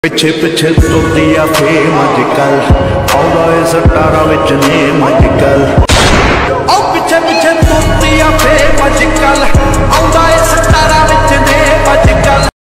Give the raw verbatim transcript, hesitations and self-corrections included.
पिछे पिछे तुरदी आ फेम अजकल आउंदा इस टारा विच नेम अजकल।